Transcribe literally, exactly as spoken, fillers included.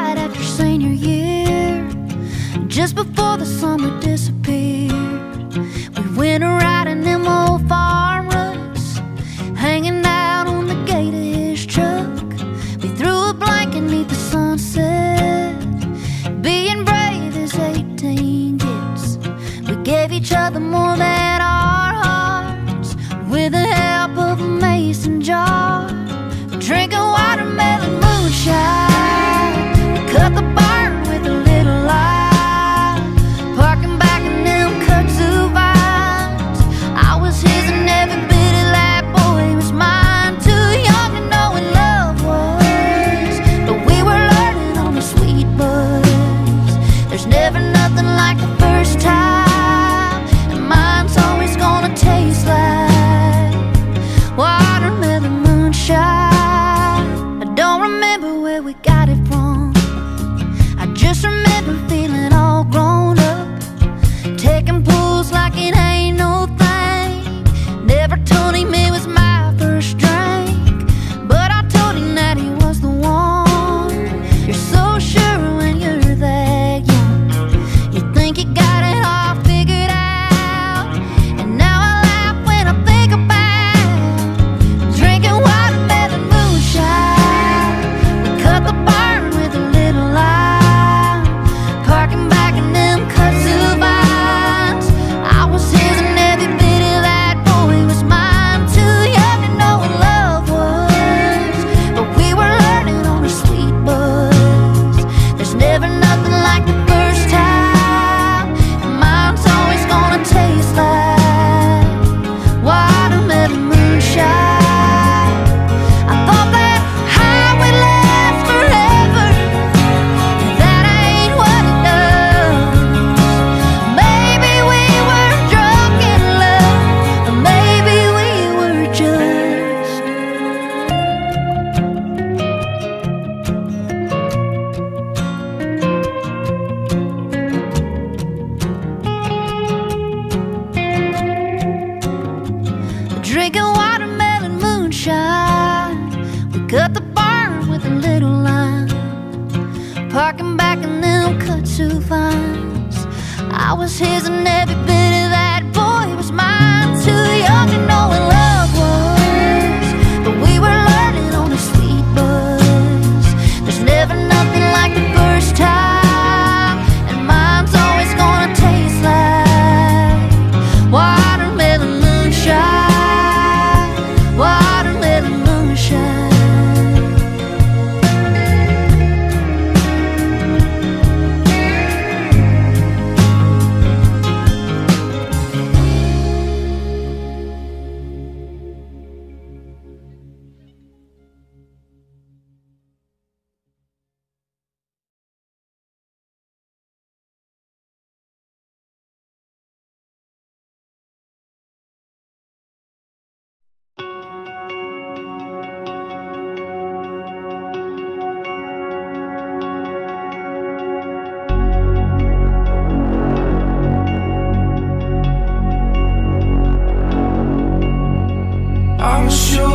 right after senior year, just before the summer disappeared. We went a-ridin them old farm ruts, hanging out on the gate of his truck. We threw a blanket neath the sunset, being brave as eighteen gets. We gave each other more than our hearts, with the help of a mason jar. Drinking watermelon moonshine, we cut the barn with a little light. Parkin back in them kudzu vines, I was his and every bit of that boy was mine. Too young to know what love was, but we were learning on the sweet buzz. There's never nothing like the first time, and mine's always gonna taste like watermelon moonshine. Don't remember where we got it from, I just remember feeling all grown up, taking pulls like it ain't no thing. Never told him it was my first drink, but I told him that he was the one. You're so sure when you're that young, you think you got it all figured out. And now I laugh when I think about drinking watermelon moonshine. Cut the barn with a little light, parking back in them kudzu vines. I was his and every bit of that boy was mine. Too young to know what love was, but we were learning on a sweet buzz. There's never nothing like the first time, and mine's always gonna taste like watermelon moonshine. I thought that high would last forever, that ain't what it does. Maybe we were drunk in love, or maybe we were just drinking watermelon moonshine. We cut the barn with a little line, parking back in them kudzu vines. I was his and every bit of that boy was mine. Too young to know what love was, but we were learning on a sweet buzz. There's never nothing like the first time, and mine's always gonna taste like watermelon moonshine, watermelon moonshine. I'm sure